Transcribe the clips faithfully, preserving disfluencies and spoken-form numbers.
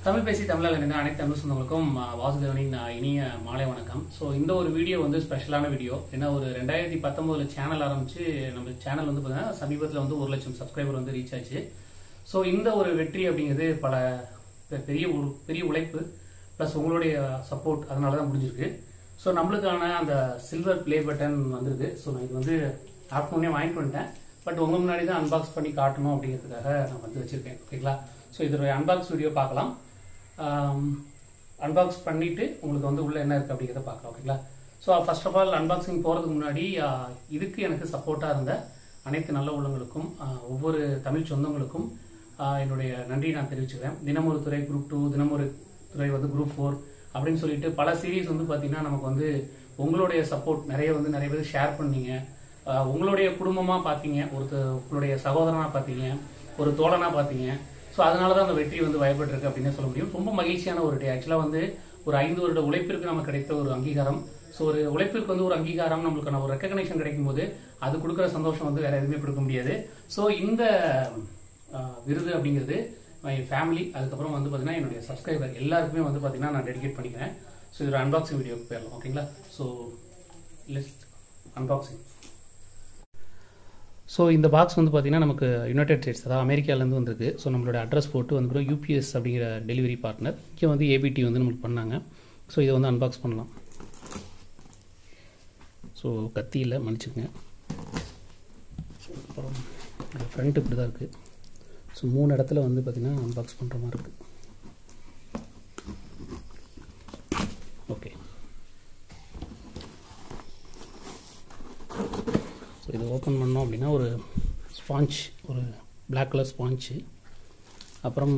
தமிழ் பேசி தமிழால் இணைந்த அனைத்து தமிழ் சொந்தங்களுக்கும் வாசுதேவனின் இனிய மாலை வணக்கம். ஸோ இந்த ஒரு வீடியோ வந்து ஸ்பெஷலான வீடியோ. ஏன்னா ஒரு ரெண்டாயிரத்தி பத்தொன்பதுல சேனல் ஆரம்பிச்சு நம்ம சேனல் வந்து பார்த்தீங்கன்னா சமீபத்தில் வந்து ஒரு லட்சம் சப்ஸ்கிரைபர் வந்து ரீச் ஆச்சு. ஸோ இந்த ஒரு வெற்றி அப்படிங்கிறது பல பெரிய பெரிய உழைப்பு ப்ளஸ் உங்களுடைய சப்போர்ட் அதனால தான் முடிஞ்சிருக்கு. ஸோ நம்மளுக்கான அந்த சில்வர் பிளே பட்டன் வந்திருக்கு. ஸோ நான் இது வந்து ஆஃப்டர்நூனே வாங்கிட்டு வந்துட்டேன். பட் உங்க முன்னாடி தான் அன்பாக்ஸ் பண்ணி காட்டணும் அப்படிங்கிறதுக்காக நான் வந்து வச்சிருக்கேன். ஓகேங்களா? ஸோ இதோட அன்பாக்ஸ் வீடியோ பார்க்கலாம். அன்பாக்ஸ் பண்ணிட்டு உங்களுக்கு வந்து உள்ள என்ன இருக்கு அப்படிங்கிறத பார்க்கலாம். ஓகேங்களா? So first of all unboxing போகிறதுக்கு முன்னாடி இதுக்கு எனக்கு சப்போர்ட்டாக இருந்த அனைத்து நல்ல உள்ளங்களுக்கும் ஒவ்வொரு தமிழ் சொந்தங்களுக்கும் என்னுடைய நன்றியை நான் தெரிவிச்சுக்கிறேன். தினமொரு துறை குரூப் டூ, தினமொரு துறை வந்து குரூப் ஃபோர் அப்படின்னு சொல்லிட்டு பல சீரீஸ் வந்து பார்த்தீங்கன்னா நமக்கு வந்து உங்களுடைய சப்போர்ட் நிறைய வந்து நிறைய பேர் ஷேர் பண்ணீங்க. உங்களுடைய குடும்பமாக பார்த்தீங்க, ஒரு உங்களுடைய சகோதரனாக பார்த்தீங்க, ஒரு தோழனாக பார்த்தீங்க. ஸோ அதனால தான் அந்த வெற்றி வந்து பயப்பட்டிருக்கு அப்படின்னு சொல்ல முடியும். ரொம்ப மகிழ்ச்சியான ஒரு டே. ஆக்சுவலாக வந்து ஒரு ஐந்து வருட உழைப்பிற்கு நமக்கு கிடைத்த ஒரு அங்கீகாரம். ஸோ ஒரு உழைப்பிற்கு வந்து ஒரு அங்கீகாரம், நம்மளுக்கான ஒரு ரெக்கக்னேஷன் கிடைக்கும் போது அது கொடுக்குற சந்தோஷம் வந்து வேற எதுவுமே கொடுக்க முடியாது. ஸோ இந்த விருது அப்படிங்கிறது மை ஃபேமிலி, அதுக்கப்புறம் வந்து பார்த்தீங்கன்னா என்னுடைய சப்ஸ்கிரைபர் எல்லாருக்குமே வந்து பார்த்தீங்கன்னா நான் டெடிகேட் பண்ணிக்கிறேன். ஸோ இது ஒரு அன்பாக்சிங் வீடியோக்கு போயிடலாம். ஓகேங்களா? So let's unboxing. ஸோ இந்த பாக்ஸ் வந்து பார்த்தீங்கன்னா நமக்கு யுனைடெட் ஸ்டேட்ஸ், அதாவது அமெரிக்காவிலேருந்து வந்திருக்கு. ஸோ நம்மளோட அட்ரஸ் போட்டு வந்து யூபிஎஸ் அப்படிங்கிற டெலிவரி பார்ட்னர் இங்கே வந்து ஏபிடி வந்து நம்மளுக்கு பண்ணாங்க. ஸோ இதை வந்து அன்பாக்ஸ் பண்ணலாம். ஸோ கத்தியில் மன்னிச்சுக்கங்க. அப்புறம் ஃப்ரண்ட் இப்படி தான் இருக்குது. ஸோ மூணு இடத்துல வந்து பார்த்திங்கன்னா அன்பாக்ஸ் பண்ணுற மாதிரி இருக்குது. ஓகே, ஸோ இதை ஓப்பன் பண்ணோம் அப்படின்னா ஒரு ஸ்பாஞ்ச், ஒரு பிளாக் கலர் ஸ்பாஞ்சு. அப்புறம்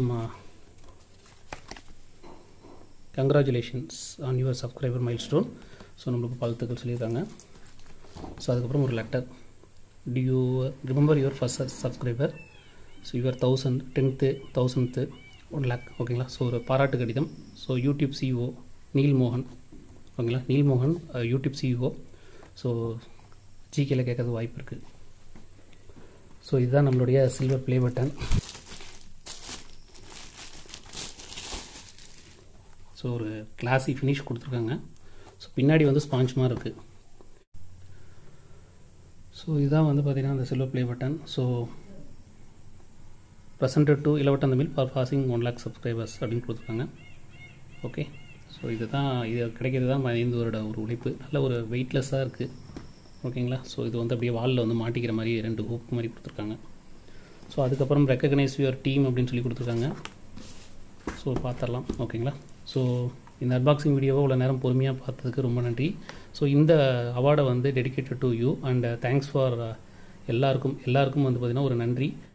congratulations on your subscriber milestone. So நம்மளுக்கு வாழ்த்துக்கள் சொல்லியிருக்காங்க. ஸோ அதுக்கப்புறம் ஒரு letter. Do you remember your first subscriber? So your thousand tenth thousandth one lakh. ஓகேங்களா? ஸோ ஒரு பாராட்டு கடிதம். ஸோ யூடியூப் சிஇஓ நீல் மோகன். ஓகேங்களா? நீல் மோகன் யூடியூப் சிஇஓ. ஸோ ஜிகேல கேட்கறது வாய்ப்பு இருக்குது. ஸோ இதுதான் நம்மளுடைய சில்வர் பிளே பட்டன். ஸோ ஒரு கிளாஸி ஃபினிஷ் கொடுத்துருக்காங்க. ஸோ பின்னாடி வந்து ஸ்பாஞ்ச் மாதிரி இருக்குது. ஸோ இதுதான் வந்து பார்த்திங்கன்னா அந்த silver play button. So presented to Ilavattan Tamil for passing one lakh subscribers அப்படின்னு கொடுத்துருக்காங்க. ஓகே, ஸோ இது தான் இது கிடைக்கிறது தான் ஐந்து வருட ஒரு உழைப்பு. நல்ல ஒரு வெயிட்லெஸ்ஸாக இருக்குது. ஓகேங்களா? ஸோ இது வந்து அப்படியே வாலில் வந்து மாட்டிக்கிற மாதிரி ரெண்டு ஹூப் மாதிரி கொடுத்துருக்காங்க. ஸோ அதுக்கப்புறம் ரெக்கக்னைஸ் யுவர் டீம் அப்படின்னு சொல்லி கொடுத்துருக்காங்க. ஸோ பார்த்துடலாம். ஓகேங்களா? ஸோ இந்த அன்பாக்சிங் வீடியோவை இவ்வளோ நேரம் பொறுமையாக பார்த்ததுக்கு ரொம்ப நன்றி. ஸோ இந்த அவார்டை வந்து dedicated to you and thanks for எல்லாருக்கும் எல்லாருக்கும் வந்து பார்த்திங்கன்னா ஒரு நன்றி.